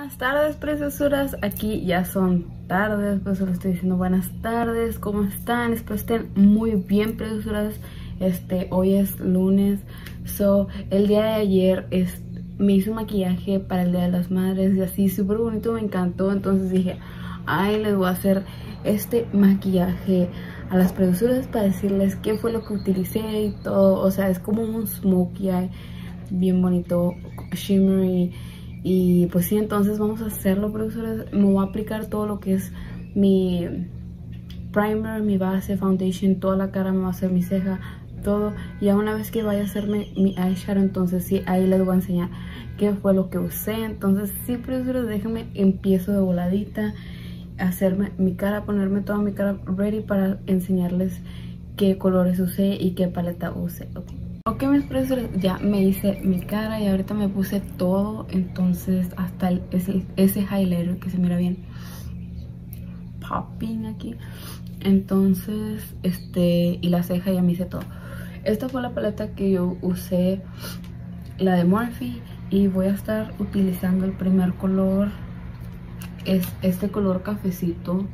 Buenas tardes, preciosuras. Aquí ya son tardes, pues solo estoy diciendo buenas tardes. ¿Cómo están? Espero estén muy bien, preciosuras. Hoy es lunes. El día de ayer me hice un maquillaje para el Día de las Madres y así súper bonito, me encantó. Entonces dije, ay, les voy a hacer este maquillaje a las preciosuras para decirles qué fue lo que utilicé y todo. O sea, es como un smokey eye bien bonito, shimmery. Y pues sí, entonces vamos a hacerlo, profesores. Me voy a aplicar todo lo que es mi primer, mi base, foundation, toda la cara, me va a hacer mi ceja, todo. Y ya una vez que vaya a hacerme mi eyeshadow, entonces sí, ahí les voy a enseñar qué fue lo que usé. Entonces sí, profesores, déjenme, empiezo de voladita a hacerme mi cara, ponerme toda mi cara ready para enseñarles qué colores usé y qué paleta usé. Ok, mis preciosos, ya me hice mi cara y ahorita me puse todo, entonces hasta ese highlighter que se mira bien popping aquí. Entonces, y la ceja ya me hice todo. Esta fue la paleta que yo usé, la de Morphe, y voy a estar utilizando el primer color, es este color cafecito.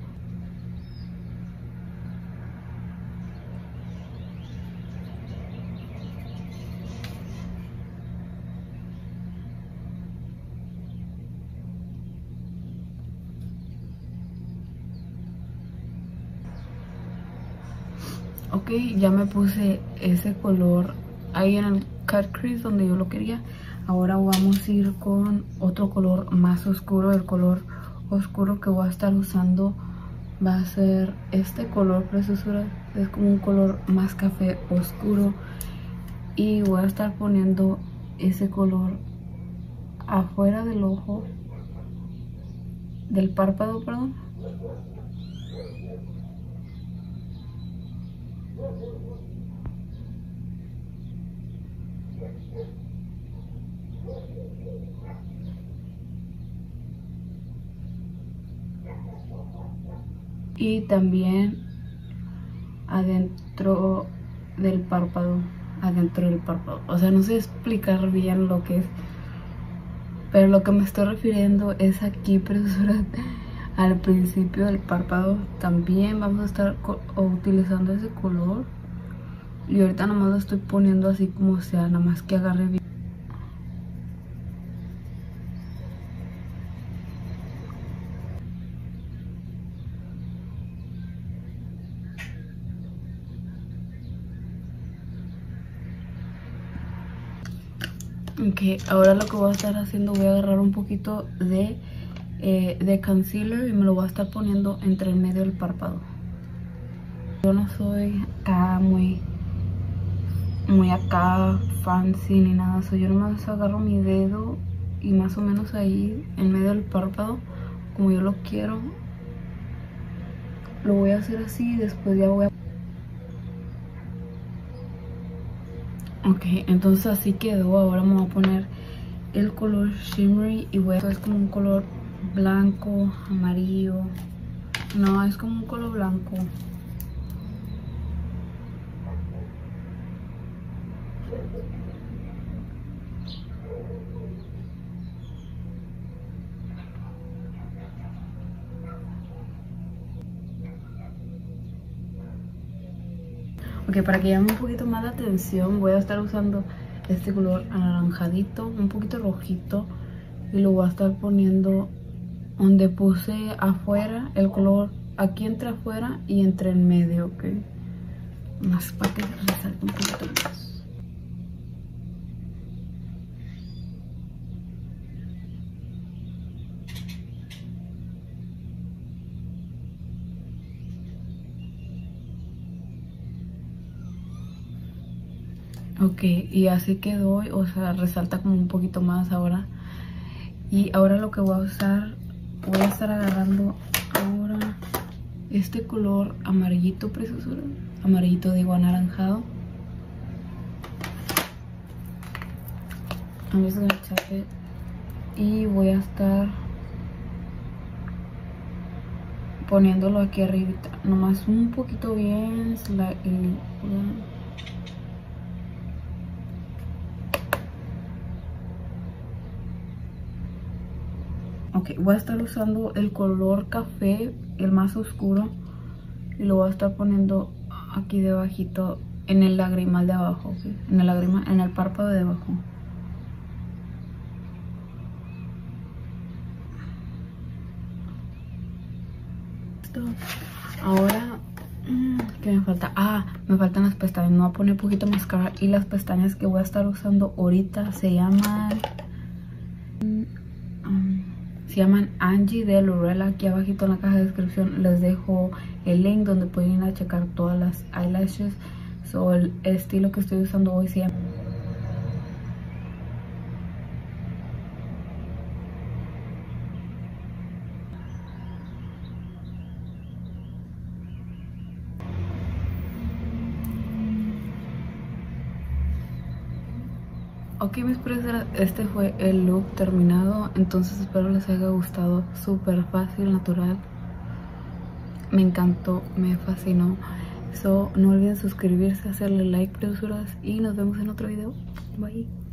Ok, ya me puse ese color ahí en el cut crease donde yo lo quería. Ahora vamos a ir con otro color más oscuro. El color oscuro que voy a estar usando va a ser este color, preciosura. Es como un color más café oscuro. Y voy a estar poniendo ese color afuera del ojo, del párpado, perdón. Y también adentro del párpado, o sea, no sé explicar bien lo que es, pero lo que me estoy refiriendo es aquí, profesora, al principio del párpado. También vamos a estar utilizando ese color y ahorita nomás lo estoy poniendo así como sea, nada más que agarre bien. Ok, ahora lo que voy a estar haciendo, voy a agarrar un poquito de concealer y me lo voy a estar poniendo entre el medio del párpado. Yo no soy acá muy acá fancy ni nada, yo nomás agarro mi dedo y más o menos ahí en medio del párpado, como yo lo quiero, lo voy a hacer así y después ya voy a... Ok, entonces así quedó. Ahora me voy a poner el color shimmery y es como un color blanco, amarillo. No, es como un color blanco. Ok, para que llame un poquito más la atención, voy a estar usando este color anaranjadito, un poquito rojito, y lo voy a estar poniendo donde puse afuera, el color aquí entre afuera y entre el medio, ok. Más para que resalte un poquito más. Ok, y así quedó, o sea, resalta como un poquito más ahora. Y ahora lo que voy a usar, voy a estar agarrando ahora este color amarillito, preciosura. Amarillito, digo, anaranjado. Y voy a estar poniéndolo aquí arriba, nomás un poquito bien, Ok, voy a estar usando el color café, el más oscuro, y lo voy a estar poniendo aquí debajito en el lagrimal de abajo, ¿okay? En el párpado de abajo. Ahora, ¿qué me falta? Me faltan las pestañas. Me voy a poner un poquito mascara. Y las pestañas que voy a estar usando ahorita se llaman Angie de L'Oreal. Aquí abajito en la caja de descripción les dejo el link donde pueden ir a checar todas las eyelashes. El estilo que estoy usando hoy se llama... Ok, mis preciosos, este fue el look terminado. Entonces espero les haya gustado. Súper fácil, natural. Me encantó, me fascinó. No olviden suscribirse, hacerle like, preciosuras, y nos vemos en otro video. Bye.